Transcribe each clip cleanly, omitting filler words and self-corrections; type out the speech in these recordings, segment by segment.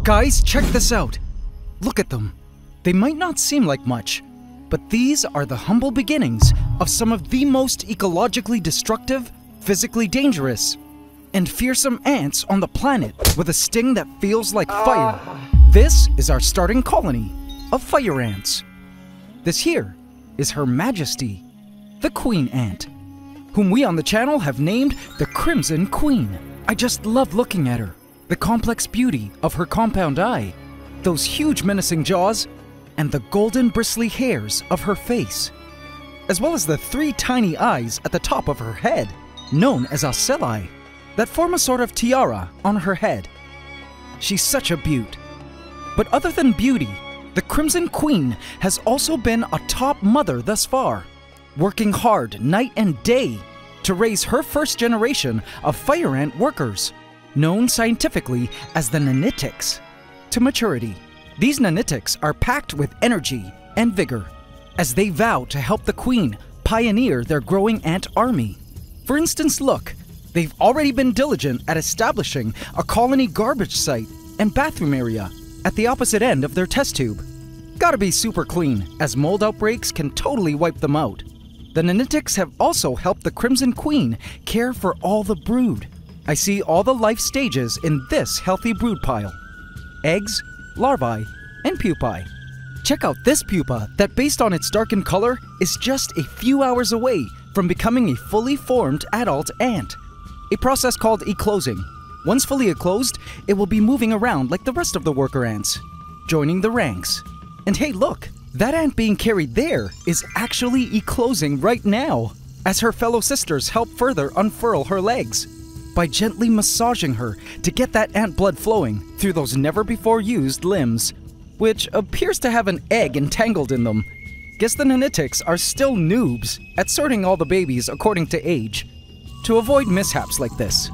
Guys, check this out. Look at them. They might not seem like much, but these are the humble beginnings of some of the most ecologically destructive, physically dangerous, and fearsome ants on the planet with a sting that feels like fire. This is our starting colony of fire ants. This here is Her Majesty, the Queen Ant, whom we on the channel have named the Crimson Queen. I just love looking at her, the complex beauty of her compound eye, those huge menacing jaws, and the golden bristly hairs of her face, as well as the 3 tiny eyes at the top of her head, known as ocelli, that form a sort of tiara on her head. She's such a beaut. But other than beauty, the Crimson Queen has also been a top mother thus far, working hard night and day to raise her first generation of fire ant workers, known scientifically as the nanitics, to maturity. These nanitics are packed with energy and vigor as they vow to help the Queen pioneer their growing ant army. For instance, look, they've already been diligent at establishing a colony garbage site and bathroom area at the opposite end of their test tube. Gotta be super clean, as mold outbreaks can totally wipe them out. The nanitics have also helped the Crimson Queen care for all the brood. I see all the life stages in this healthy brood pile: eggs, larvae, and pupae. Check out this pupa that, based on its darkened color, is just a few hours away from becoming a fully formed adult ant. A process called eclosing. Once fully eclosed, it will be moving around like the rest of the worker ants, joining the ranks. And hey, look, that ant being carried there is actually eclosing right now, as her fellow sisters help further unfurl her legs by gently massaging her to get that ant blood flowing through those never-before-used limbs, which appears to have an egg entangled in them. Guess the nanitics are still noobs at sorting all the babies according to age, to avoid mishaps like this.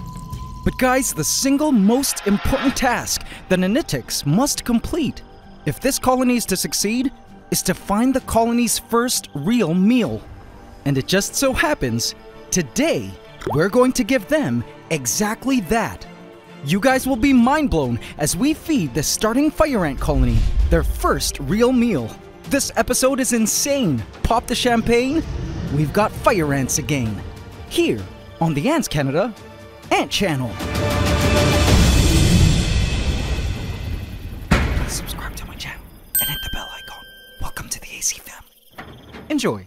But guys, the single most important task the nanitics must complete, if this colony is to succeed, is to find the colony's first real meal. And it just so happens, today, we're going to give them exactly that. You guys will be mind blown as we feed the starting fire ant colony their first real meal. This episode is insane. Pop the champagne. We've got fire ants again, here on the AntsCanada Ant Channel. Please subscribe to my channel and hit the bell icon. Welcome to the AC family. Enjoy.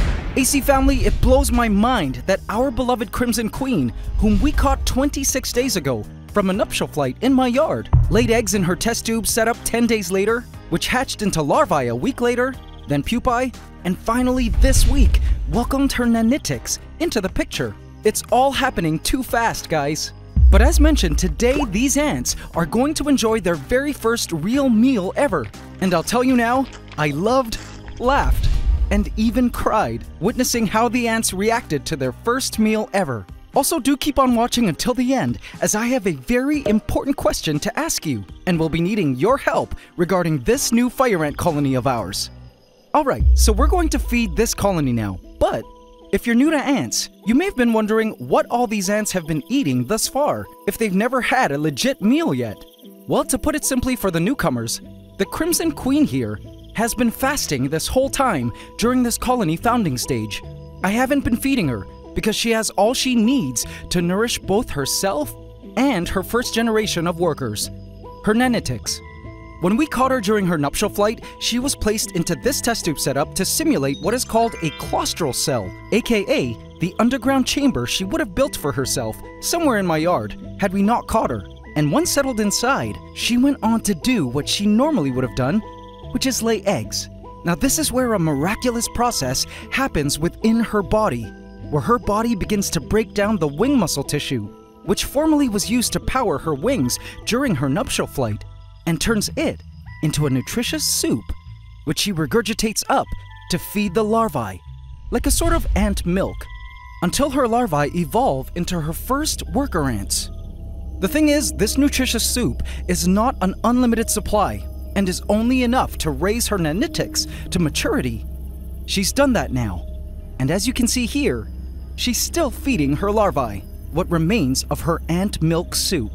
AC family, it blows my mind that our beloved Crimson Queen, whom we caught 26 days ago from a nuptial flight in my yard, laid eggs in her test tube set up 10 days later, which hatched into larvae a week later, then pupae, and finally this week welcomed her nanitics into the picture. It's all happening too fast, guys. But as mentioned, today these ants are going to enjoy their very first real meal ever. And I'll tell you now, I loved, laughed, and even cried witnessing how the ants reacted to their first meal ever. Also, do keep on watching until the end, as I have a very important question to ask you, and will be needing your help regarding this new fire ant colony of ours. Alright, so we're going to feed this colony now, but if you're new to ants, you may have been wondering what all these ants have been eating thus far, if they've never had a legit meal yet. Well, to put it simply for the newcomers, the Crimson Queen here has been fasting this whole time during this colony founding stage. I haven't been feeding her because she has all she needs to nourish both herself and her first generation of workers, her nanitics. When we caught her during her nuptial flight, she was placed into this test tube setup to simulate what is called a claustral cell, aka the underground chamber she would have built for herself somewhere in my yard had we not caught her. And once settled inside, she went on to do what she normally would have done, which is lay eggs. Now this is where a miraculous process happens within her body, where her body begins to break down the wing muscle tissue, which formerly was used to power her wings during her nuptial flight, and turns it into a nutritious soup, which she regurgitates up to feed the larvae, like a sort of ant milk, until her larvae evolve into her first worker ants. The thing is, this nutritious soup is not an unlimited supply, and is only enough to raise her nanitics to maturity. She's done that now, and as you can see here, she's still feeding her larvae what remains of her ant milk soup.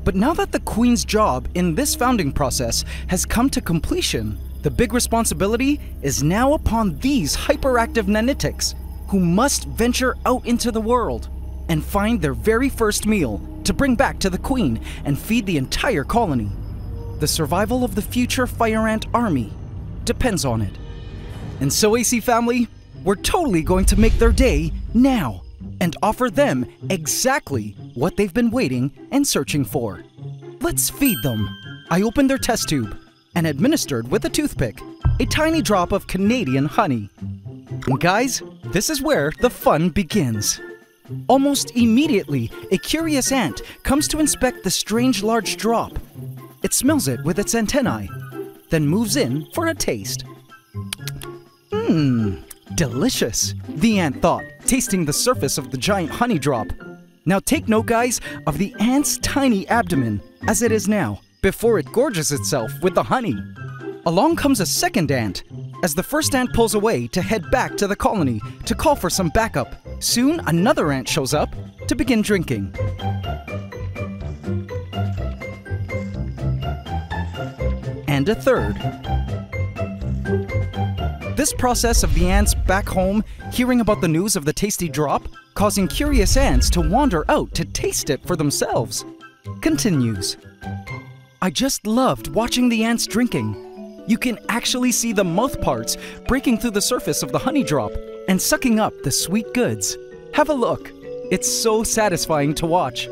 But now that the Queen's job in this founding process has come to completion, the big responsibility is now upon these hyperactive nanitics, who must venture out into the world and find their very first meal to bring back to the Queen and feed the entire colony. The survival of the future fire ant army depends on it. And so, AC family, we're totally going to make their day now and offer them exactly what they've been waiting and searching for. Let's feed them. I opened their test tube and administered with a toothpick a tiny drop of Canadian honey. And guys, this is where the fun begins. Almost immediately, a curious ant comes to inspect the strange large drop. It smells it with its antennae, then moves in for a taste. Delicious, the ant thought, tasting the surface of the giant honey drop. Now take note, guys, of the ant's tiny abdomen, as it is now, before it gorges itself with the honey. Along comes a second ant, as the first ant pulls away to head back to the colony to call for some backup. Soon, another ant shows up to begin drinking. And a third. This process of the ants back home hearing about the news of the tasty drop, causing curious ants to wander out to taste it for themselves, continues. I just loved watching the ants drinking. You can actually see the mouth parts breaking through the surface of the honey drop and sucking up the sweet goods. Have a look. It's so satisfying to watch.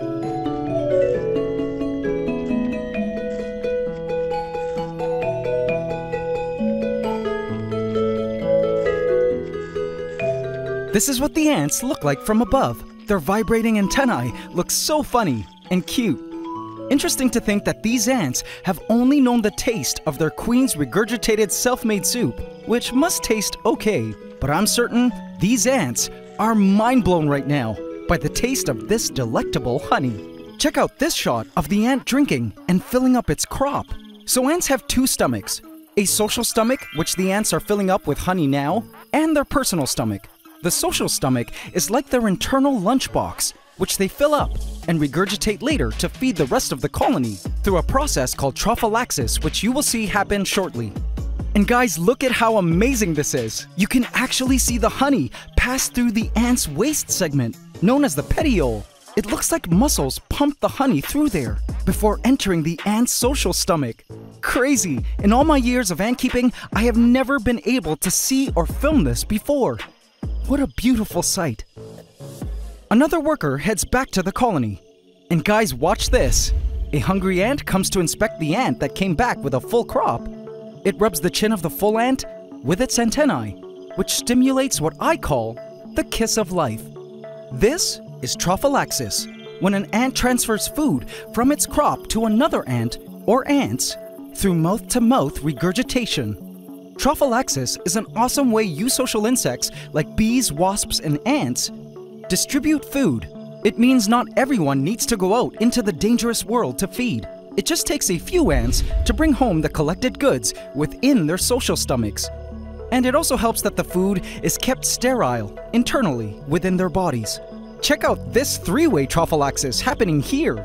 This is what the ants look like from above. Their vibrating antennae look so funny and cute. Interesting to think that these ants have only known the taste of their queen's regurgitated self-made soup, which must taste okay, but I'm certain these ants are mind-blown right now by the taste of this delectable honey. Check out this shot of the ant drinking and filling up its crop. So ants have two stomachs, a social stomach, which the ants are filling up with honey now, and their personal stomach. The social stomach is like their internal lunchbox, which they fill up and regurgitate later to feed the rest of the colony through a process called Trophallaxis, which you will see happen shortly. And guys, look at how amazing this is. You can actually see the honey pass through the ant's waist segment, known as the petiole. It looks like muscles pump the honey through there before entering the ant's social stomach. Crazy! In all my years of ant keeping, I have never been able to see or film this before. What a beautiful sight. Another worker heads back to the colony. And guys, watch this. A hungry ant comes to inspect the ant that came back with a full crop. It rubs the chin of the full ant with its antennae, which stimulates what I call the kiss of life. This is Trophallaxis, when an ant transfers food from its crop to another ant or ants through mouth-to-mouth regurgitation. Trophallaxis is an awesome way eusocial insects like bees, wasps, and ants distribute food. It means not everyone needs to go out into the dangerous world to feed. It just takes a few ants to bring home the collected goods within their social stomachs. And it also helps that the food is kept sterile internally within their bodies. Check out this three-way Trophallaxis happening here.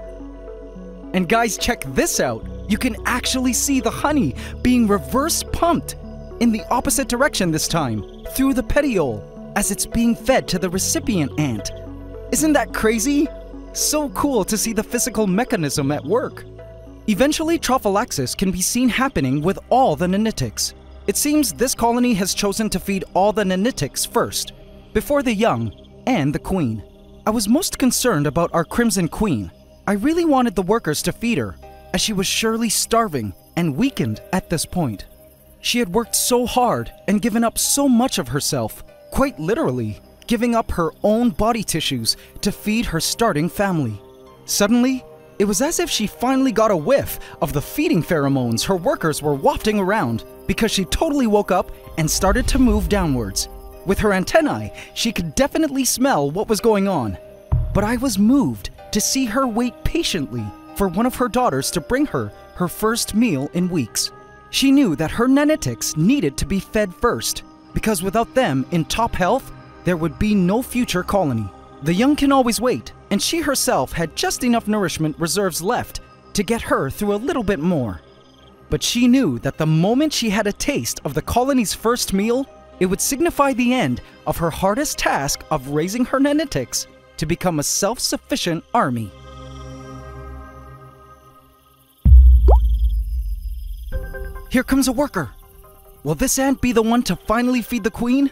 And guys, check this out. You can actually see the honey being reverse pumped in the opposite direction this time, through the petiole, as it's being fed to the recipient ant. Isn't that crazy? So cool to see the physical mechanism at work. Eventually, Trophallaxis can be seen happening with all the nanitics. It seems this colony has chosen to feed all the nanitics first, before the young and the queen. I was most concerned about our Crimson Queen. I really wanted the workers to feed her, as she was surely starving and weakened at this point. She had worked so hard and given up so much of herself, quite literally, giving up her own body tissues to feed her starting family. Suddenly, it was as if she finally got a whiff of the feeding pheromones her workers were wafting around, because she totally woke up and started to move downwards. With her antennae, she could definitely smell what was going on. But I was moved to see her wait patiently for one of her daughters to bring her her first meal in weeks. She knew that her nanitics needed to be fed first, because without them in top health, there would be no future colony. The young can always wait, and she herself had just enough nourishment reserves left to get her through a little bit more. But she knew that the moment she had a taste of the colony's first meal, it would signify the end of her hardest task of raising her nanitics to become a self-sufficient army. Here comes a worker. Will this ant be the one to finally feed the queen?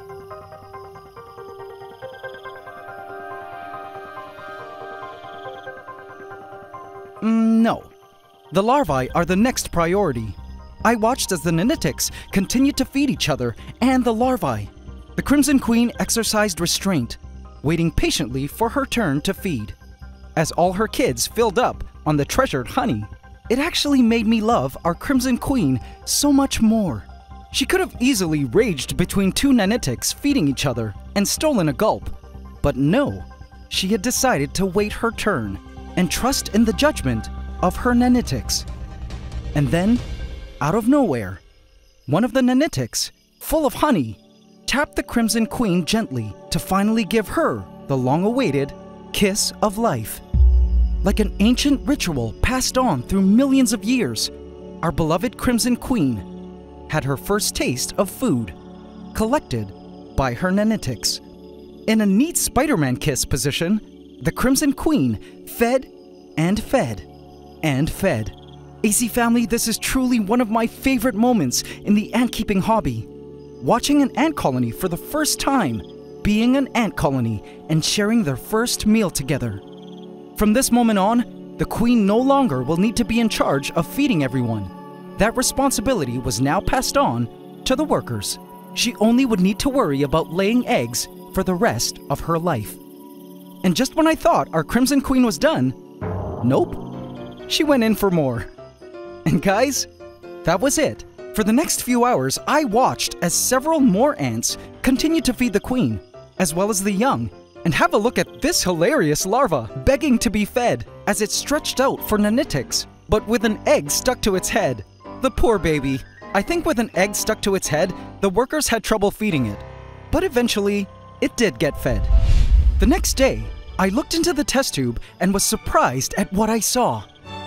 No. The larvae are the next priority. I watched as the nanitics continued to feed each other and the larvae. The Crimson Queen exercised restraint, waiting patiently for her turn to feed. As all her kids filled up on the treasured honey, it actually made me love our Crimson Queen so much more. She could have easily raged between two nanitics feeding each other and stolen a gulp, but no, she had decided to wait her turn and trust in the judgment of her nanitics. And then, out of nowhere, one of the nanitics, full of honey, tapped the Crimson Queen gently to finally give her the long-awaited kiss of life. Like an ancient ritual passed on through millions of years, our beloved Crimson Queen had her first taste of food, collected by her nanitics. In a neat Spider-Man kiss position, the Crimson Queen fed and fed and fed. AC family, this is truly one of my favorite moments in the ant-keeping hobby. Watching an ant colony for the first time, being an ant colony, and sharing their first meal together. From this moment on, the queen no longer will need to be in charge of feeding everyone. That responsibility was now passed on to the workers. She only would need to worry about laying eggs for the rest of her life. And just when I thought our Crimson Queen was done, nope, she went in for more. And guys, that was it. For the next few hours, I watched as several more ants continued to feed the queen, as well as the young. And have a look at this hilarious larva begging to be fed as it stretched out for nanitics, but with an egg stuck to its head. The poor baby. I think with an egg stuck to its head, the workers had trouble feeding it. But eventually, it did get fed. The next day, I looked into the test tube and was surprised at what I saw.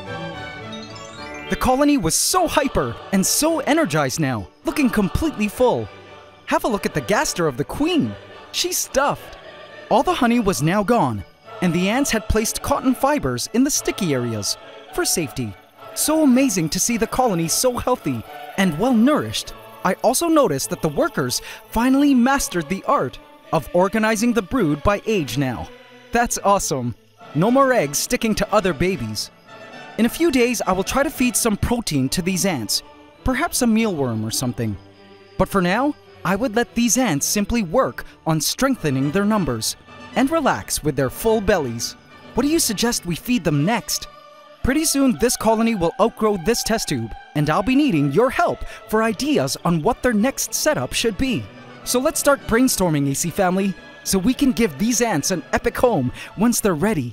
The colony was so hyper and so energized now, looking completely full. Have a look at the gaster of the queen. She's stuffed. All the honey was now gone, and the ants had placed cotton fibers in the sticky areas for safety. So amazing to see the colony so healthy and well-nourished. I also noticed that the workers finally mastered the art of organizing the brood by age now. That's awesome. No more eggs sticking to other babies. In a few days, I will try to feed some protein to these ants, perhaps a mealworm or something. But for now, I would let these ants simply work on strengthening their numbers and relax with their full bellies. What do you suggest we feed them next? Pretty soon, this colony will outgrow this test tube, and I'll be needing your help for ideas on what their next setup should be. So let's start brainstorming, AC family, so we can give these ants an epic home once they're ready.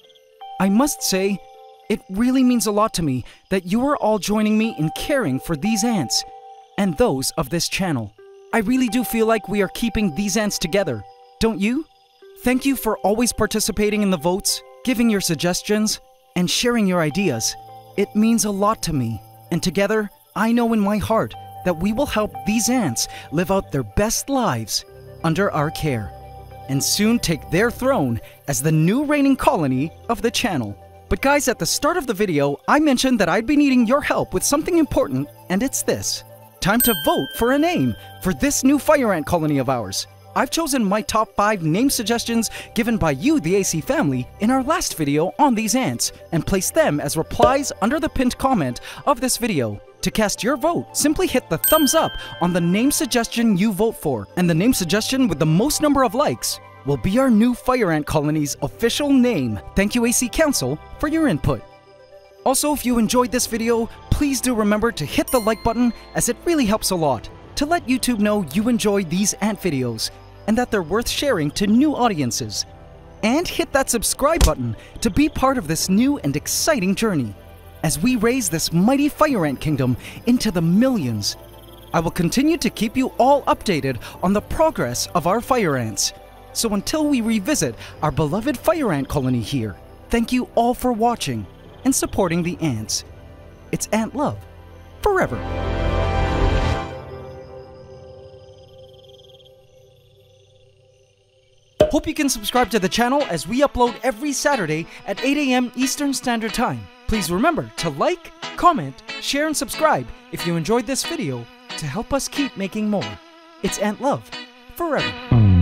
I must say, it really means a lot to me that you are all joining me in caring for these ants and those of this channel. I really do feel like we are keeping these ants together, don't you? Thank you for always participating in the votes, giving your suggestions, and sharing your ideas. It means a lot to me, and together, I know in my heart that we will help these ants live out their best lives under our care, and soon take their throne as the new reigning colony of the channel. But guys, at the start of the video, I mentioned that I'd be needing your help with something important, and it's this. Time to vote for a name for this new fire ant colony of ours. I've chosen my top 5 name suggestions given by you, the AC family, in our last video on these ants, and placed them as replies under the pinned comment of this video. To cast your vote, simply hit the thumbs up on the name suggestion you vote for, and the name suggestion with the most number of likes will be our new fire ant colony's official name. Thank you, AC Council, for your input. Also, if you enjoyed this video, please do remember to hit the like button, as it really helps a lot to let YouTube know you enjoy these ant videos and that they're worth sharing to new audiences. And hit that subscribe button to be part of this new and exciting journey as we raise this mighty fire ant kingdom into the millions. I will continue to keep you all updated on the progress of our fire ants. So until we revisit our beloved fire ant colony here, thank you all for watching and supporting the ants. It's ant love forever. Hope you can subscribe to the channel as we upload every Saturday at 8 a.m. Eastern Standard Time. Please remember to like, comment, share, and subscribe if you enjoyed this video to help us keep making more. It's ant love forever.